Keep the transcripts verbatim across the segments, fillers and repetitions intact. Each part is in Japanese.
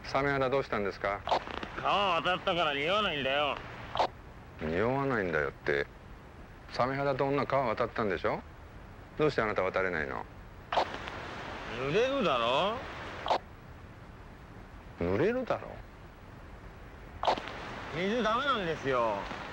サメ肌どうしたんですか？ 川渡ったから匂わないんだよ。 匂わないんだよって、サメ肌と女川渡ったんでしょ？どうしてあなた渡れないの？ 濡れるだろ。 濡れるだろ。 水ダメなんですよ。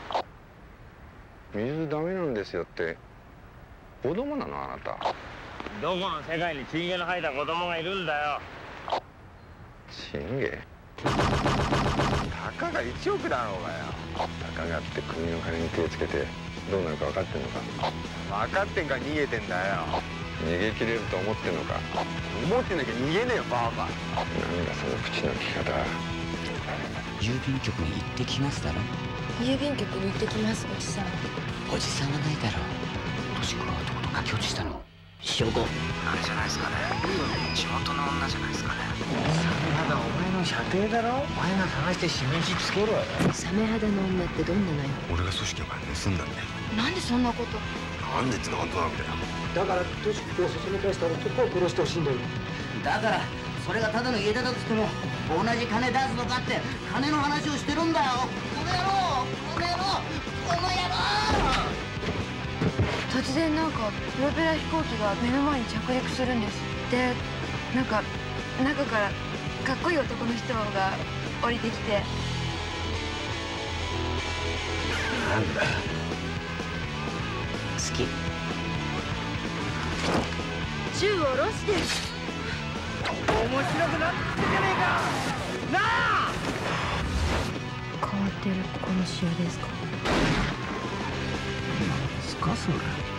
水ダメなんですよって、子供なのあなた？ どこの世界にチンゲの生えた子供がいるんだよ。 チンゲ？ たかがいちおくだろうがよ。 たかがって国の金に手つけてどうなるか分かってんのか？ 分かってんか逃げてんだよ。 逃げ切れると思ってんのか？ 思ってなきゃ逃げねえよバーバー。 なんだその口の利き方。 郵便局に行ってきますだろ。 郵便局に行ってきますおじさん。 おじさんはないだろう。年子が男と駆け落ちしたの証拠あれじゃないですかね。地元の女じゃないですかね。 サメ肌お前の舎弟だろ。お前が探してしめじつけろよ。 サメ肌の女ってどんなのよ。 俺が組織の金盗んだんだよ。 なんでそんなこと。 なんでってのは本当なわけだよ。 だからトシ君をそそのかした男を殺してほしいんだよ。 だからそれがただの家出だとしても同じ金出すのかって金の話をしてるんだよ。この野郎この野郎この野郎。 突然なんかプロペラ飛行機が目の前に着陸するんです。でなんか中からかっこいい男の人が降りてきて。 なんだ好き。 銃を下ろして。 面白くなってきてじゃねえか。なあ。 変わってる殺し屋ですか。 なんすかそれ。